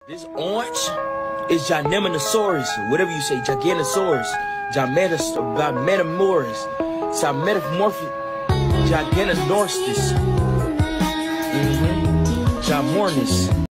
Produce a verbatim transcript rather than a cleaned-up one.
This orange is ginamasouraus, whatever you say, giganosaurus, gigantosaurus, metamorphic, giganosaurus, mm-hmm, gimornis.